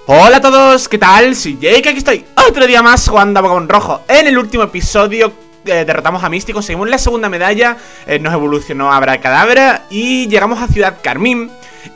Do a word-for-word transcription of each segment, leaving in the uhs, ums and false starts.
Hola a todos, ¿qué tal? Soy Jake, aquí estoy otro día más jugando a Pokémon Rojo. En el último episodio eh, derrotamos a Misty, conseguimos la segunda medalla, eh, nos evolucionó a Abracadabra y llegamos a Ciudad Carmín.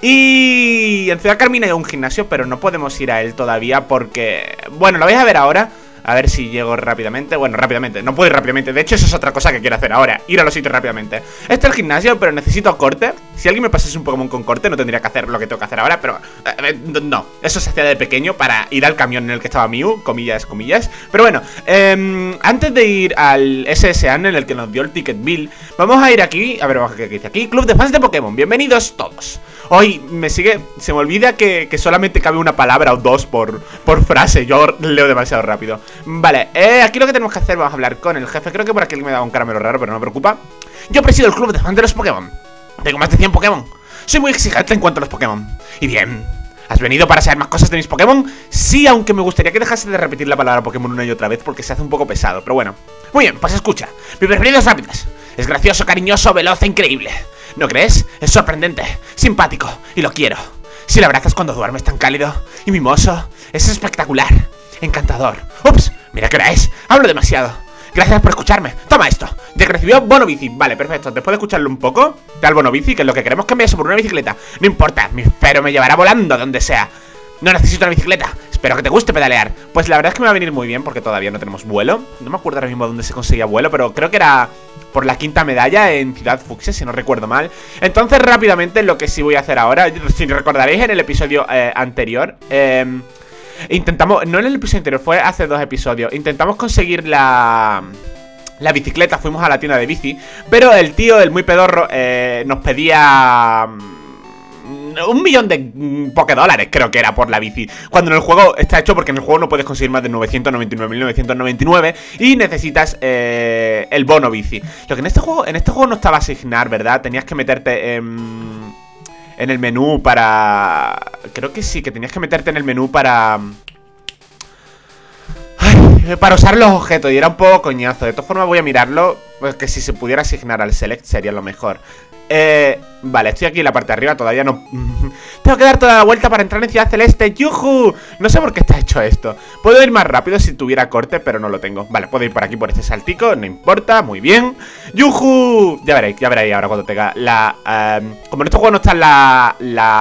Y en Ciudad Carmín hay un gimnasio, pero no podemos ir a él todavía porque... Bueno, lo vais a ver ahora. A ver si llego rápidamente. Bueno, rápidamente, no puedo ir rápidamente. De hecho, eso es otra cosa que quiero hacer ahora, ir a los sitios rápidamente. Este es el gimnasio, pero necesito corte. Si alguien me pasase un Pokémon con corte, no tendría que hacer lo que tengo que hacer ahora. Pero, eh, no, eso se hacía de pequeño para ir al camión en el que estaba Mew, comillas, comillas. Pero bueno, eh, antes de ir al S S A N en el que nos dio el Ticket Bill, vamos a ir aquí, a ver, ¿qué dice aquí? Club de fans de Pokémon, bienvenidos todos. Hoy me sigue, se me olvida que, que solamente cabe una palabra o dos por, por frase. Yo leo demasiado rápido. Vale, eh, aquí lo que tenemos que hacer, vamos a hablar con el jefe. Creo que por aquí me da un caramelo raro, pero no me preocupa. Yo presido el club de fans de los Pokémon. Tengo más de cien Pokémon. Soy muy exigente en cuanto a los Pokémon. Y bien, ¿has venido para saber más cosas de mis Pokémon? Sí, aunque me gustaría que dejase de repetir la palabra Pokémon una y otra vez porque se hace un poco pesado, pero bueno. Muy bien, pues escucha. Mi preferido es Rápidas. Es gracioso, cariñoso, veloz e increíble. ¿No crees? Es sorprendente, simpático y lo quiero. Si le abrazas cuando duermes tan cálido y mimoso, es espectacular, encantador. Ups, mira qué hora es, hablo demasiado. Gracias por escucharme, toma esto. Ya que recibió bono bici, vale, perfecto. Después de escucharlo un poco, da el bono bici, que es lo que queremos, que me por una bicicleta. No importa, mi Fero me llevará volando donde sea. No necesito una bicicleta, espero que te guste pedalear. Pues la verdad es que me va a venir muy bien porque todavía no tenemos vuelo. No me acuerdo ahora mismo dónde se conseguía vuelo, pero creo que era por la quinta medalla en Ciudad Fucsia, si no recuerdo mal. Entonces rápidamente lo que sí voy a hacer ahora, si recordaréis en el episodio eh, anterior, eh, intentamos, no en el episodio anterior, fue hace dos episodios, intentamos conseguir la... La bicicleta, fuimos a la tienda de bici, pero el tío, el muy pedorro, eh, nos pedía un millón de Pokédólares, creo que era por la bici. Cuando en el juego está hecho porque en el juego no puedes conseguir más de novecientos noventa y nueve mil novecientos noventa y nueve y necesitas eh, el bono bici. Lo que en este juego, en este juego no estaba a asignar, ¿verdad? Tenías que meterte en, en el menú para... Creo que sí, que tenías que meterte en el menú para... Para usar los objetos, y era un poco coñazo. De todas formas voy a mirarlo, pues que si se pudiera asignar al Select sería lo mejor. Eh, vale, estoy aquí en la parte de arriba, todavía no... Tengo que dar toda la vuelta para entrar en Ciudad Celeste. ¡Yujú! No sé por qué está hecho esto. Puedo ir más rápido si tuviera corte, pero no lo tengo. Vale, puedo ir por aquí por este saltico, no importa, muy bien. ¡Yujú! Ya veréis, ya veréis ahora cuando tenga la... Um, como en este juego no están la,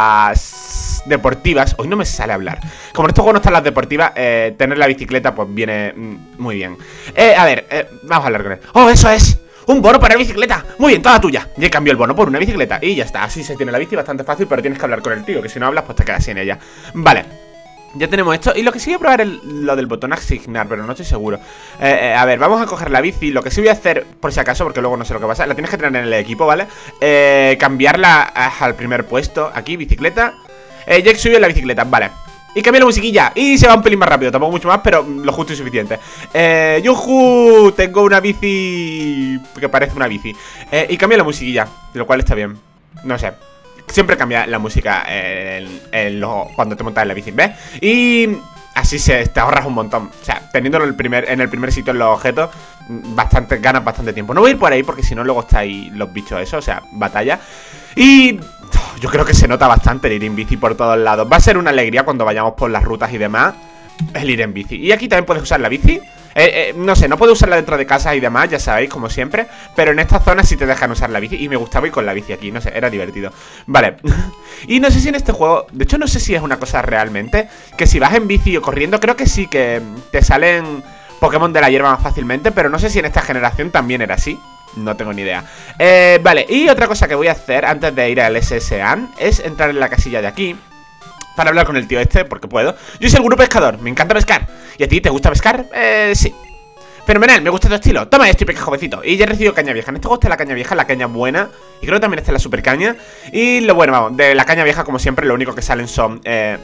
las... deportivas. Hoy no me sale hablar. Como en este juego no están las deportivas, eh, tener la bicicleta pues viene mm, muy bien. Eh, a ver, eh, vamos a hablar con él. ¡Oh, eso es! ¡Un bono para bicicleta! Muy bien, toda tuya. Ya cambió el bono por una bicicleta y ya está. Así se tiene la bici, bastante fácil, pero tienes que hablar con el tío, que si no hablas pues te quedas sin ella. Vale, ya tenemos esto. Y lo que sí voy a probar es lo del botón asignar, pero no estoy seguro. eh, eh, A ver, vamos a coger la bici. Lo que sí voy a hacer, por si acaso, porque luego no sé lo que pasa, la tienes que tener en el equipo, ¿vale? Eh, cambiarla al primer puesto. Aquí, bicicleta. Eh, Jake subió en la bicicleta, vale. Y cambia la musiquilla, y se va un pelín más rápido. Tampoco mucho más, pero lo justo y suficiente. Eh, yujú, tengo una bici que parece una bici. eh, Y cambia la musiquilla, lo cual está bien. No sé, siempre cambia la música en, en lo, cuando te montas en la bici, ¿ves? Y así se, te ahorras un montón. O sea, teniéndolo en el primer, en el primer sitio en los objetos, bastante, ganas bastante tiempo. No voy a ir por ahí porque si no luego está ahí los bichos eso, o sea, batalla. Y yo creo que se nota bastante el ir en bici por todos lados. Va a ser una alegría cuando vayamos por las rutas y demás, el ir en bici. Y aquí también puedes usar la bici. eh, eh, No sé, no puedo usarla dentro de casa y demás, ya sabéis, como siempre. Pero en esta zona sí te dejan usar la bici. Y me gustaba ir con la bici aquí, no sé, era divertido. Vale. Y no sé si en este juego, de hecho no sé si es una cosa realmente, que si vas en bici o corriendo, creo que sí, que te salen Pokémon de la hierba más fácilmente. Pero no sé si en esta generación también era así. No tengo ni idea. eh, Vale, y otra cosa que voy a hacer antes de ir al S S A N es entrar en la casilla de aquí para hablar con el tío este, porque puedo. Yo soy el grupo pescador, me encanta pescar. ¿Y a ti te gusta pescar? Eh, sí. Fenomenal, me gusta tu estilo. Toma esto y pesca, jovencito. Y ya he recibido caña vieja. En este juego está la caña vieja, la caña buena. Y creo que también está la super caña. Y lo bueno, vamos, de la caña vieja, como siempre, lo único que salen son... Eh...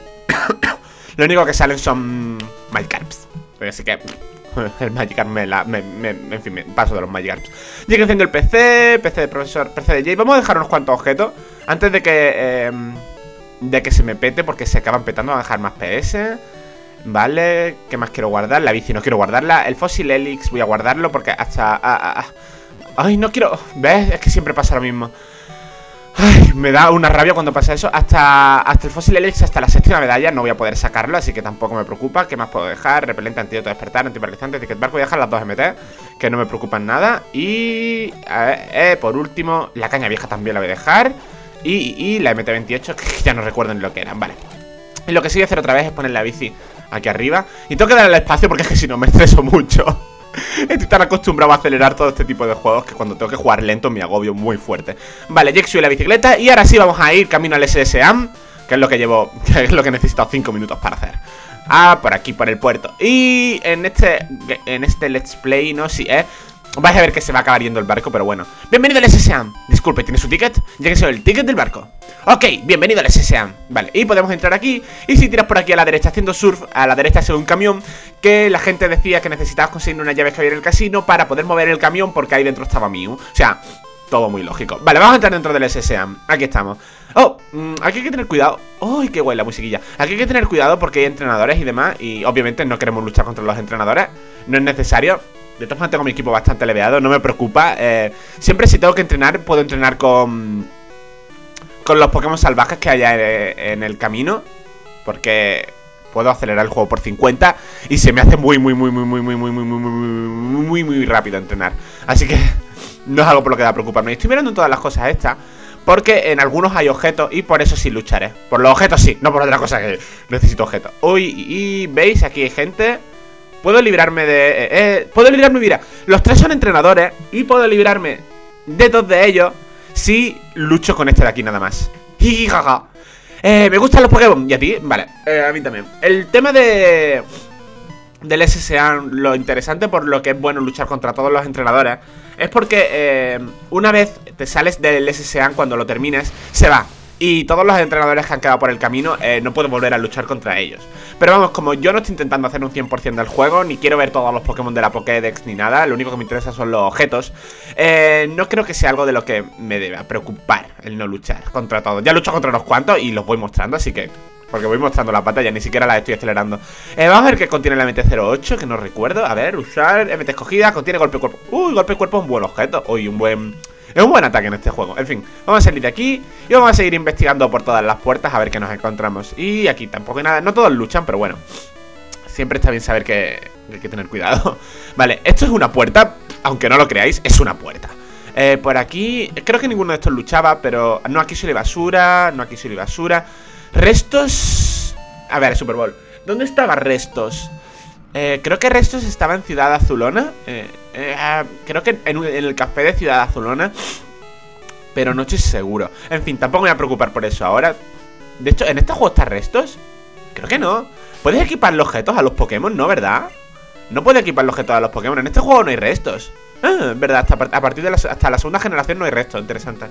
lo único que salen son... Magikarps. Así que... El Magikarp me la... Me, me, en fin, me paso de los Magikarps. Ya creciendo el P C, P C de profesor, P C de Jay. Vamos a dejar unos cuantos objetos antes de que... Eh, de que se me pete, porque se acaban petando. Vamos a dejar más P S. Vale, ¿qué más quiero guardar? La bici no quiero guardarla. El Fossil Helix voy a guardarlo porque hasta... Ah, ah, ah. Ay, no quiero... ¿Ves? Es que siempre pasa lo mismo. Ay, me da una rabia cuando pasa eso. Hasta, hasta el fósil Helix, hasta la séptima medalla no voy a poder sacarlo, así que tampoco me preocupa. ¿Qué más puedo dejar? Repelente, antídoto, despertar, antiparalizante, ticket barco. Voy a dejar las dos M T, que no me preocupan nada. Y a ver, eh, por último, la caña vieja también la voy a dejar. Y, y la M T veintiocho, que ya no recuerdo ni lo que eran, vale. Y lo que sí voy a hacer otra vez es poner la bici aquí arriba. Y tengo que darle el espacio porque es que si no me estreso mucho. Estoy tan acostumbrado a acelerar todo este tipo de juegos que cuando tengo que jugar lento me agobio muy fuerte. Vale, Jake sube la bicicleta y ahora sí vamos a ir camino al S S A M, que es lo que llevo, que es lo que he necesitado cinco minutos para hacer. Ah, por aquí, por el puerto. Y en este, en este Let's Play, no, sí, eh vais a ver que se va a acabar yendo el barco, pero bueno. Bienvenido al S S A M. Disculpe, ¿tiene su ticket? Ya que soy el ticket del barco. Ok, bienvenido al S S A M. Vale, y podemos entrar aquí. Y si tiras por aquí a la derecha haciendo surf, a la derecha es un camión que la gente decía que necesitabas conseguir unas llaves que había en el casino para poder mover el camión porque ahí dentro estaba Mew. O sea, todo muy lógico. Vale, vamos a entrar dentro del S S A M. Aquí estamos. Oh, mmm, aquí hay que tener cuidado. ¡Uy, qué guay la musiquilla! Aquí hay que tener cuidado porque hay entrenadores y demás. Y obviamente no queremos luchar contra los entrenadores. No es necesario. De todas formas tengo mi equipo bastante leveado, no me preocupa. eh, Siempre si tengo que entrenar, puedo entrenar con Con los Pokémon salvajes que haya en, en el camino, porque puedo acelerar el juego por cincuenta y se me hace muy, muy, muy, muy, muy, muy, muy, muy, muy, muy, muy, muy rápido entrenar. Así que no es algo por lo que da preocuparme. Estoy mirando en todas las cosas estas, porque en algunos hay objetos y por eso sí lucharé. Por los objetos sí, no por otra cosa que necesito objetos. Uy, y veis, aquí hay gente. Puedo librarme de... Eh, eh, puedo librarme, mira, los tres son entrenadores y puedo librarme de dos de ellos si lucho con este de aquí nada más. Jijijaja. Eh, me gustan los Pokémon. ¿Y a ti? Vale, eh, a mí también. El tema de... del S S A, lo interesante por lo que es bueno luchar contra todos los entrenadores es porque eh, una vez te sales del S S A, cuando lo termines, se va. Y todos los entrenadores que han quedado por el camino eh, no puedo volver a luchar contra ellos. Pero vamos, como yo no estoy intentando hacer un cien por cien del juego, ni quiero ver todos los Pokémon de la Pokédex ni nada, lo único que me interesa son los objetos, eh, no creo que sea algo de lo que me deba preocupar el no luchar contra todos. Ya lucho contra unos cuantos y los voy mostrando, así que... porque voy mostrando la batalla, ni siquiera la estoy acelerando. eh, Vamos a ver qué contiene la M T cero ocho, que no recuerdo. A ver, usar, M T escogida, contiene golpe cuerpo. Uy, golpe cuerpo es un buen objeto. Uy, un buen... es un buen ataque en este juego. En fin, vamos a salir de aquí y vamos a seguir investigando por todas las puertas a ver qué nos encontramos. Y aquí tampoco hay nada, no todos luchan, pero bueno, siempre está bien saber que hay que tener cuidado. Vale, esto es una puerta, aunque no lo creáis, es una puerta. eh, Por aquí, creo que ninguno de estos luchaba, pero... no, aquí soy basura, no, aquí soy basura. Restos... a ver, Super Bowl, ¿dónde estaba Restos? Eh, creo que Restos estaba en Ciudad Azulona. eh, eh, uh, Creo que en, en el café de Ciudad Azulona, pero no estoy seguro. En fin, tampoco me voy a preocupar por eso ahora. De hecho, ¿en este juego está Restos? Creo que no. ¿Puedes equipar los objetos a los Pokémon? ¿No, verdad? No puedes equipar los objetos a los Pokémon. En este juego no hay Restos. Ah, verdad, hasta a partir de la, hasta la segunda generación no hay Restos. Interesante.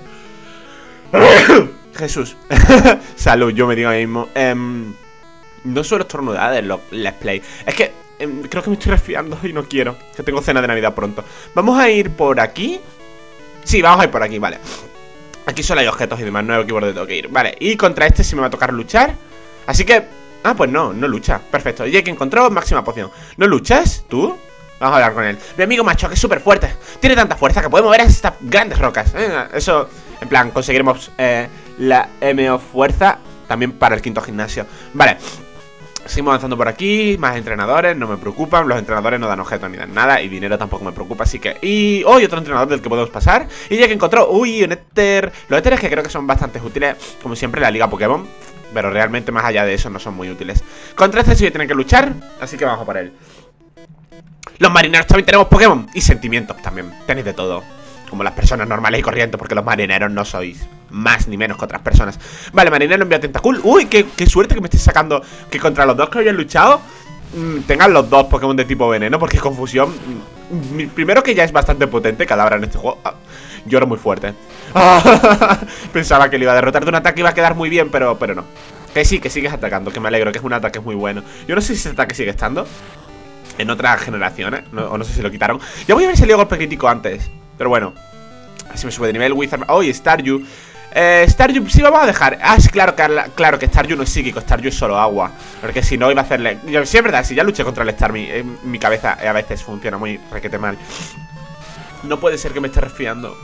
Jesús. Salud, yo me digo a mí mismo. eh, No suelo estornudar en los Let's Play. Es que eh, creo que me estoy resfriando y no quiero, que tengo cena de Navidad pronto. Vamos a ir por aquí. Sí, vamos a ir por aquí, vale. Aquí solo hay objetos y demás, no hay aquí por donde tengo que ir. Vale, y contra este sí me va a tocar luchar. Así que... ah, pues no, no lucha. Perfecto, Jake encontró máxima poción. ¿No luchas? ¿Tú? Vamos a hablar con él. Mi amigo macho, que es súper fuerte. Tiene tanta fuerza que puede mover estas grandes rocas. eh, Eso, en plan, conseguiremos eh, la M O fuerza también para el quinto gimnasio. Vale, seguimos avanzando por aquí. Más entrenadores, no me preocupan. Los entrenadores no dan objetos ni dan nada. Y dinero tampoco me preocupa, así que... y... oh, y otro entrenador del que podemos pasar. Y ya que encontró... uy, un éter. Los éteres que creo que son bastante útiles, como siempre, en la liga Pokémon. Pero realmente más allá de eso no son muy útiles. Contra este sí voy a tener que luchar, así que vamos a por él. Los marineros también tenemos Pokémon. Y sentimientos también, tenéis de todo. Como las personas normales y corrientes, porque los marineros no sois más ni menos que otras personas. Vale, marinero envía Tentacool. Uy, qué, qué suerte que me estés sacando. Que contra los dos que habían luchado mmm, tengan los dos Pokémon de tipo veneno, porque confusión mmm, primero que ya es bastante potente Cadabra en este juego. ah, Lloro muy fuerte. ah, Pensaba que le iba a derrotar de un ataque, iba a quedar muy bien, pero, pero no. Que sí, que sigues atacando, que me alegro, que es un ataque muy bueno. Yo no sé si ese ataque sigue estando en otras generaciones, no, o no sé si lo quitaron. Ya voy a haber salido golpe crítico antes, pero bueno, así me sube de nivel. Wizard... oh, y Staryu. Eh, Staryu, sí, vamos a dejar. Ah, sí, claro, claro que Staryu no es psíquico, Staryu es solo agua. Porque si no iba a hacerle... yo, sí, es verdad, si ya luché contra el Starmie, eh, mi cabeza a veces funciona muy requete mal. No puede ser que me esté resfriando.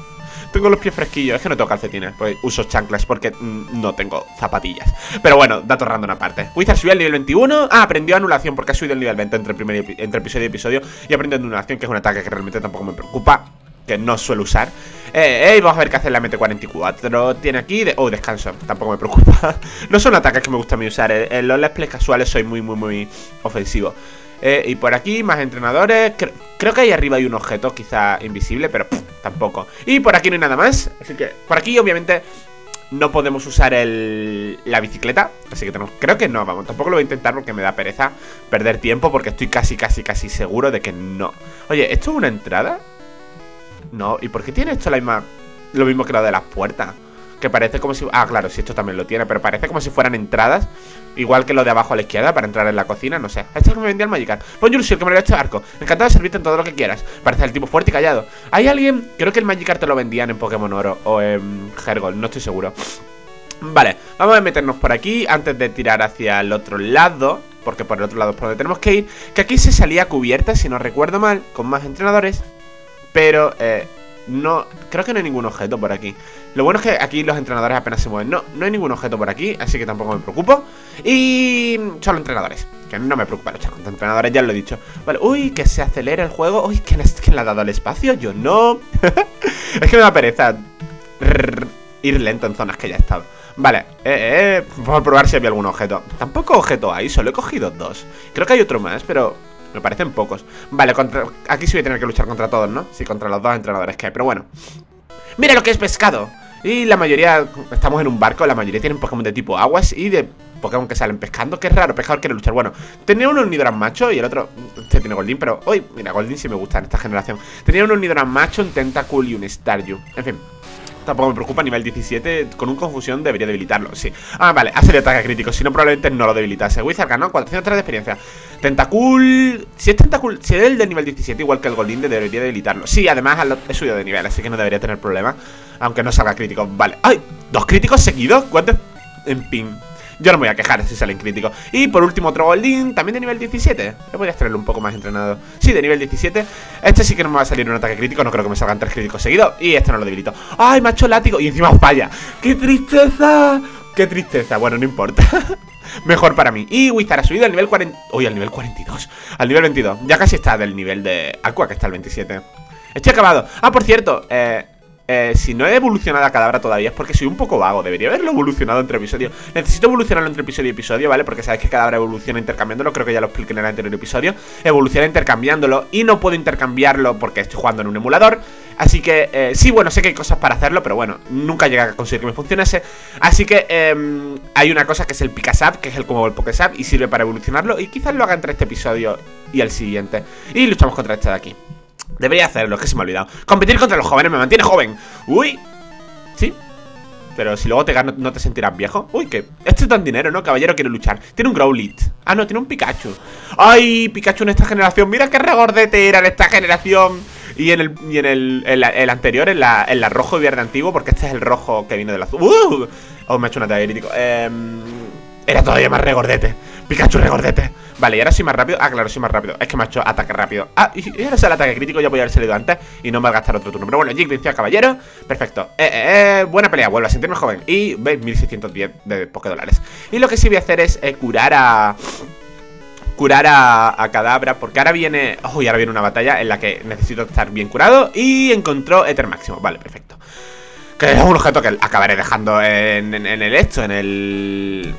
Tengo los pies fresquillos. Es que no tengo calcetines, pues uso chanclas porque mm, no tengo zapatillas. Pero bueno, datos random aparte. Wizard subió al nivel veintiuno. Ah, aprendió anulación porque ha subido el nivel veinte entre, primer, entre episodio y episodio. Y aprendió anulación, que es un ataque que realmente tampoco me preocupa, que no suelo usar. Eh, eh, vamos a ver qué hace la M T cuarenta y cuatro. Tiene aquí, de oh, descanso, tampoco me preocupa. No son ataques que me gusta a mí usar. En eh, los let's play casuales soy muy, muy, muy ofensivo. eh, Y por aquí, más entrenadores. Cre Creo que ahí arriba hay un objeto, quizá invisible, pero pff, tampoco. Y por aquí no hay nada más, así que por aquí obviamente no podemos usar el, la bicicleta. Así que tenemos, creo que no, vamos, tampoco lo voy a intentar porque me da pereza perder tiempo, porque estoy casi, casi, casi seguro de que no. Oye, ¿esto es una entrada? No, ¿y por qué tiene esto la misma, lo mismo que lo de las puertas? Que parece como si... Ah, claro, sí, esto también lo tiene, pero parece como si fueran entradas, igual que lo de abajo a la izquierda, para entrar en la cocina, no sé. Este es que me vendía el Magikarp. Bonjour, el que me lo ha hecho arco. Encantado de servirte en todo lo que quieras. Parece el tipo fuerte y callado. ¿Hay alguien? Creo que el Magikarp te lo vendían en Pokémon Oro o en Hergold, no estoy seguro. Vale, vamos a meternos por aquí antes de tirar hacia el otro lado, porque por el otro lado es por donde tenemos que ir. Que aquí se salía cubierta, si no recuerdo mal, con más entrenadores. Pero, eh... no, creo que no hay ningún objeto por aquí. Lo bueno es que aquí los entrenadores apenas se mueven. No, no hay ningún objeto por aquí, así que tampoco me preocupo. Y solo entrenadores, que no me preocupa luchar contra entrenadores, ya lo he dicho. Vale, uy, que se acelera el juego. Uy, ¿quién, es, ¿quién le ha dado el espacio? Yo no. Es que me da pereza Rrr, ir lento en zonas que ya he estado. Vale, eh, eh, vamos a probar si había algún objeto. Tampoco objeto hay, solo he cogido dos. Creo que hay otro más, pero me parecen pocos. Vale, contra... aquí sí voy a tener que luchar contra todos, ¿no? Sí, contra los dos entrenadores que hay, pero bueno. ¡Mira lo que es pescado! Y la mayoría, estamos en un barco, la mayoría tienen Pokémon de tipo aguas y de Pokémon que salen pescando. Qué raro, pescador quiere luchar. Bueno, tenía uno un Nidoran macho y el otro, este tiene Goldeen, pero... Uy, mira, Goldeen sí me gusta en esta generación. Tenía uno un Nidoran macho, un Tentacool y un Staryu. En fin, tampoco me preocupa, nivel diecisiete, con un confusión debería debilitarlo, sí. Ah, vale, ha salido ataque crítico, si no probablemente no lo debilitase. Wizard ganó cuatrocientos tres de experiencia. Tentacool, si es Tentacool, si es el de nivel diecisiete, igual que el Goldeen, debería debilitarlo. Sí, además he subido de nivel, así que no debería tener problema, aunque no salga crítico. Vale, ¡ay! ¿Dos críticos seguidos? ¿Cuántos? En fin, yo no me voy a quejar si salen críticos. Y por último otro Goldeen, también de nivel diecisiete. Yo podría tenerlo un poco más entrenado. Sí, de nivel diecisiete. Este sí que no me va a salir un ataque crítico. No creo que me salgan tres críticos seguidos. Y este no lo debilito. ¡Ay, macho látigo! Y encima falla. ¡Qué tristeza! ¡Qué tristeza! Bueno, no importa. Mejor para mí. Y Wizard ha subido al nivel cuarenta. Uy, al nivel cuarenta y dos. Al nivel veintidós. Ya casi está del nivel de Aqua, que está al veintisiete. Estoy acabado. Ah, por cierto, eh... Eh, si no he evolucionado a Kadabra todavía es porque soy un poco vago. Debería haberlo evolucionado entre episodios. Necesito evolucionarlo entre episodio y episodio, ¿vale? Porque sabéis que Kadabra evoluciona intercambiándolo. Creo que ya lo expliqué en el anterior episodio. Evoluciona intercambiándolo y no puedo intercambiarlo porque estoy jugando en un emulador. Así que, eh, sí, bueno, sé que hay cosas para hacerlo, pero bueno, nunca llega a conseguir que me funcionase. Así que eh, hay una cosa que es el Pikasap, que es el como el Pokésap, y sirve para evolucionarlo. Y quizás lo haga entre este episodio y el siguiente. Y luchamos contra este de aquí. Debería hacerlo, es que se me ha olvidado. Competir contra los jóvenes me mantiene joven. Uy. Sí. Pero si luego te ganas, ¿no te sentirás viejo? Uy, que este es tan dinero, ¿no? Caballero quiere luchar. Tiene un Growlithe. Ah, no, tiene un Pikachu. Ay, Pikachu en esta generación. Mira qué regordete era en esta generación. Y en el, y en el, el, el anterior, en la, en la rojo y verde antiguo, porque este es el rojo que viene del azul. ¡Uh! Oh, me ha hecho un ataque crítico. Eh, era todavía más regordete. Pikachu regordete. Vale, y ahora soy más rápido. Ah, claro, soy más rápido. Es que me ha hecho ataque rápido. Ah, y ahora sale el ataque crítico. Ya voy a haber salido antes y no me va a gastar otro turno. Pero bueno, Jig venció a caballero. Perfecto. Eh, eh, eh, buena pelea. Vuelvo a sentirme joven. Y veis, mil seiscientos diez de Pokédólares. Y lo que sí voy a hacer es eh, curar a... Curar a, a Kadabra. Porque ahora viene... Uy, ahora viene una batalla en la que necesito estar bien curado. Y encontró Ether Máximo. Vale, perfecto. Que es un objeto que acabaré dejando en, en, en el esto, en el...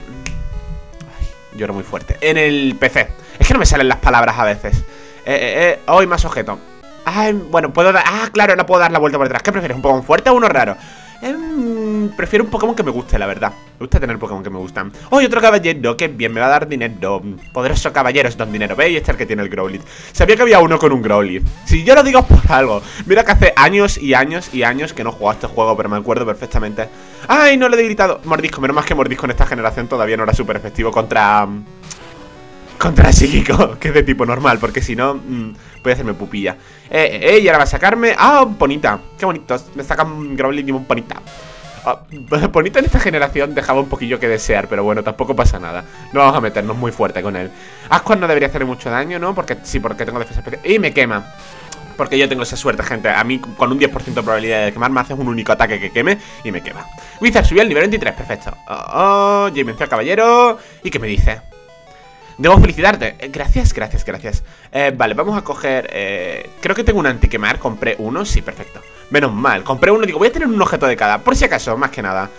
Lloro muy fuerte. En el P C. Es que no me salen las palabras a veces. Eh, eh, eh. Hoy más objeto. Ay, bueno, puedo dar... Ah, claro, no puedo dar la vuelta por detrás. ¿Qué prefieres? ¿Un Pokémon fuerte o uno raro? Eh, prefiero un Pokémon que me guste, la verdad. Me gusta tener Pokémon que me gustan. Oh, y otro caballero. Qué bien, me va a dar dinero. Poderoso caballero es don dinero. ¿Veis? Este es el que tiene el Growlithe. Sabía que había uno con un Growlithe. Si yo lo digo por algo. Mira que hace años y años y años que no he jugado a este juego, pero me acuerdo perfectamente. Ay, no le he debilitado. Mordisco, menos más que Mordisco en esta generación todavía no era súper efectivo contra... Contra psíquico, que es de tipo normal, porque si no, mmm, voy a hacerme pupilla. Eh, eh, y ahora va a sacarme... Ah, un Ponita, qué bonito. Me saca un Growlithe y un Ponita. Ah, Ponita en esta generación dejaba un poquillo que desear, pero bueno, tampoco pasa nada. No vamos a meternos muy fuerte con él. Ascuas no debería hacerle mucho daño, ¿no? Porque sí, porque tengo defensa especial. Y me quema. Porque yo tengo esa suerte, gente. A mí con un diez por ciento de probabilidad de quemar me haces un único ataque que queme y me quema. Wizard subió al nivel veintitrés, perfecto. Oh, oh, Jay venció al caballero. ¿Y qué me dice? Debo felicitarte. Eh, gracias, gracias, gracias. Eh, vale, vamos a coger... Eh, creo que tengo un antiquemar. Compré uno, sí, perfecto. Menos mal, compré uno, digo, voy a tener un objeto de cada, por si acaso, más que nada.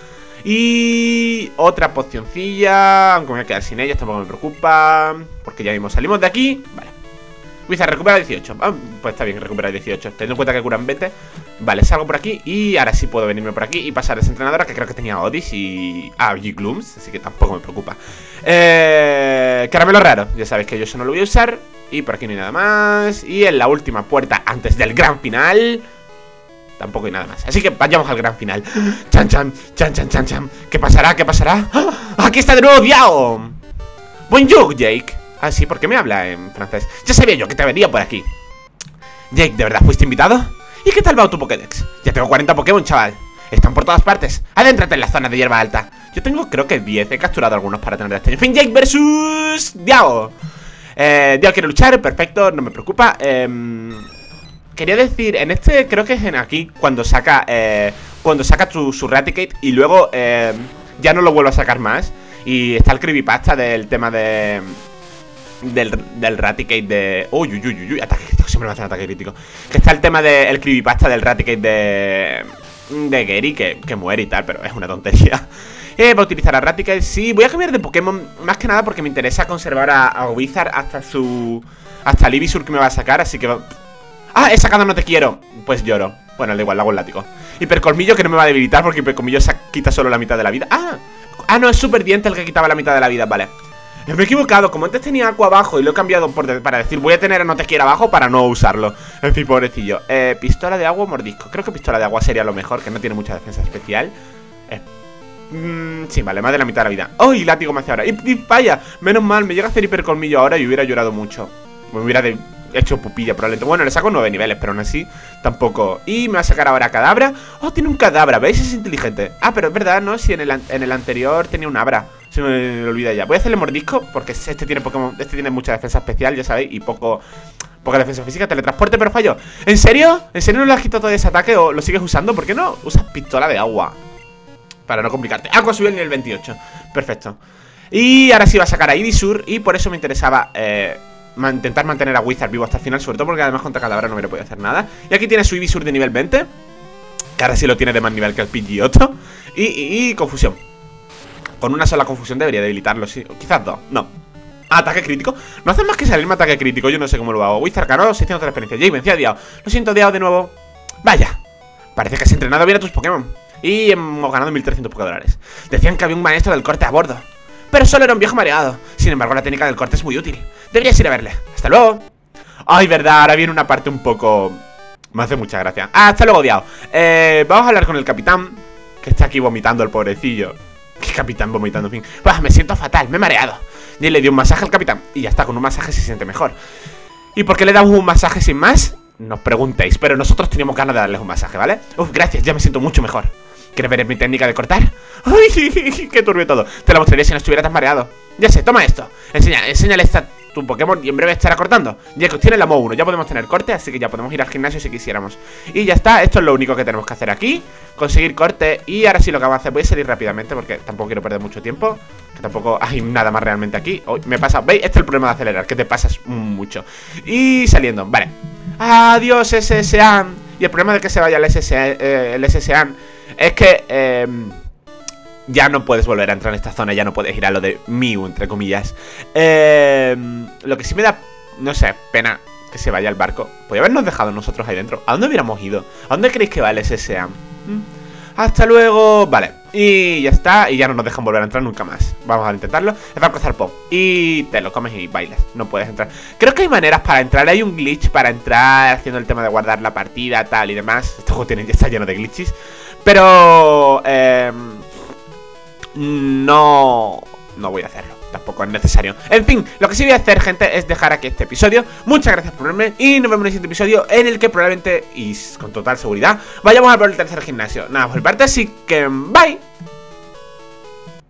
Y otra pocioncilla, aunque me voy a quedar sin ella, tampoco me preocupa, porque ya mismo salimos de aquí. Vale. Wizard recupera dieciocho. Ah, pues está bien, recupera dieciocho. Teniendo en cuenta que curan veinte. Vale, salgo por aquí y ahora sí puedo venirme por aquí y pasar a esa entrenadora, que creo que tenía Odis y... Ah, G-Glooms, así que tampoco me preocupa. Eh... Caramelo raro, ya sabéis que yo eso no lo voy a usar. Y por aquí no hay nada más. Y en la última puerta, antes del gran final... Tampoco hay nada más, así que vayamos al gran final. Chan, chan, chan, chan, chan, chan. ¿Qué pasará? ¿Qué pasará? ¡Ah! ¡Aquí está de nuevo Diao! Bonjour, Jake. Ah, sí, ¿por qué me habla en francés? Ya sabía yo que te venía por aquí. Jake, ¿de verdad fuiste invitado? ¿Y qué tal va tu Pokédex? Ya tengo cuarenta Pokémon, chaval. Están por todas partes. Adéntrate en la zona de hierba alta. Yo tengo, creo que diez. He capturado algunos para tener este año. Fin, Jake versus Diao. Eh, Diao quiere luchar, perfecto, no me preocupa. Eh... Quería decir, en este creo que es en aquí cuando saca eh, cuando saca su, su Raticate y luego eh, ya no lo vuelvo a sacar más. Y está el creepypasta del tema de del, del Raticate de... Uy, uy, uy, uy, ataque crítico, siempre me hace un ataque crítico. Que está el tema del creepypasta del Raticate de de Gary, que, que muere y tal, pero es una tontería. Eh, va a utilizar a Raticate, sí, voy a cambiar de Pokémon más que nada porque me interesa conservar a, a Wizard hasta su... hasta el Ivysaur que me va a sacar, así que... ¡Ah! He sacado no te quiero. Pues lloro. Bueno, da igual, le hago el látigo. Hipercolmillo que no me va a debilitar porque Hipercolmillo quita solo la mitad de la vida. ¡Ah! Ah, no, es Super Diente el que quitaba la mitad de la vida, vale. Me he equivocado, como antes tenía Aqua abajo y lo he cambiado por de para decir voy a tener a no te quiero abajo para no usarlo. En fin, pobrecillo. Eh, pistola de agua o mordisco. Creo que pistola de agua sería lo mejor, que no tiene mucha defensa especial. Eh. Mm, sí, vale, más de la mitad de la vida. ¡Oh! Y látigo me hace ahora. Y, y vaya, menos mal, me llega a hacer hipercolmillo ahora y hubiera llorado mucho. Me hubiera de... hecho pupilla probablemente. Bueno, le saco nueve niveles, pero aún así tampoco. Y me va a sacar ahora Cadabra. Oh, tiene un Cadabra, ¿veis? Es inteligente. Ah, pero es verdad, ¿no? Si en el, en el anterior tenía un Abra. Se me, me olvida ya. Voy a hacerle mordisco, porque este tiene Pokémon, este tiene mucha defensa especial, ya sabéis. Y poco poca defensa física, teletransporte, pero fallo. ¿En serio? ¿En serio no le has quitado todo ese ataque o lo sigues usando? ¿Por qué no usas pistola de agua? Para no complicarte. Aqua subió el nivel veintiocho. Perfecto. Y ahora sí va a sacar a Ivysaur. Y por eso me interesaba... Eh, intentar mantener a Wizard vivo hasta el final, sobre todo porque además contra Cadabra no hubiera podido hacer nada. Y aquí tiene su Ivysaur de nivel veinte, que ahora sí lo tiene de más nivel que el Pidgeotto. Y, y, y confusión. Con una sola confusión debería debilitarlo, sí. Quizás dos, no. Ataque crítico. No hace más que salirme ataque crítico, yo no sé cómo lo hago. Wizard ganó seiscientos de experiencia. Jay venció a Diao. Lo siento, Diao, de nuevo. Vaya, parece que has entrenado bien a tus Pokémon. Y hemos ganado mil trescientos Pokédólares. Decían que había un maestro del corte a bordo, pero solo era un viejo mareado. Sin embargo, la técnica del corte es muy útil. Deberías ir a verle. Hasta luego. Ay, verdad, ahora viene una parte un poco... Me hace mucha gracia. Ah, hasta luego, Diao. Eh, vamos a hablar con el capitán, que está aquí vomitando el pobrecillo. ¿Qué capitán vomitando? En fin. Bah, me siento fatal, me he mareado. Y le dio un masaje al capitán. Y ya está, con un masaje se siente mejor. ¿Y por qué le damos un masaje sin más? No os preguntéis, pero nosotros teníamos ganas de darles un masaje, ¿vale? Uf, gracias, ya me siento mucho mejor. ¿Quieres ver mi técnica de cortar? ¡Ay, qué turbio todo! Te la mostraría si no estuviera tan mareado. Ya sé, toma esto. Enseña, enséñale esta tu Pokémon y en breve estará cortando. Ya que tiene la M O uno, ya podemos tener corte, así que ya podemos ir al gimnasio si quisiéramos. Y ya está, esto es lo único que tenemos que hacer aquí. Conseguir corte. Y ahora sí lo que vamos a hacer, voy a salir rápidamente porque tampoco quiero perder mucho tiempo. Que tampoco hay nada más realmente aquí. Oh, me pasa, ¿veis? Este es el problema de acelerar, que te pasas mucho. Y saliendo, vale. Adiós, S S A. Y el problema de que se vaya el S S A, eh, el S S A es que eh, ya no puedes volver a entrar en esta zona. Ya no puedes ir a lo de Mew, entre comillas. eh, Lo que sí me da, no sé, pena que se vaya el barco. Podría habernos dejado nosotros ahí dentro. ¿A dónde hubiéramos ido? ¿A dónde creéis que va el S S A? ¿Mm? Hasta luego. Vale, y ya está. Y ya no nos dejan volver a entrar nunca más. Vamos a intentarlo. El barco zarpó y te lo comes y bailas. No puedes entrar. Creo que hay maneras para entrar. Hay un glitch para entrar, haciendo el tema de guardar la partida, tal y demás. Este juego tiene, está lleno de glitches. Pero eh, no, no voy a hacerlo. Tampoco es necesario. En fin, lo que sí voy a hacer, gente, es dejar aquí este episodio. Muchas gracias por verme y nos vemos en el siguiente episodio, en el que probablemente, y con total seguridad, vayamos a por el tercer gimnasio. Nada, por mi parte, así que bye.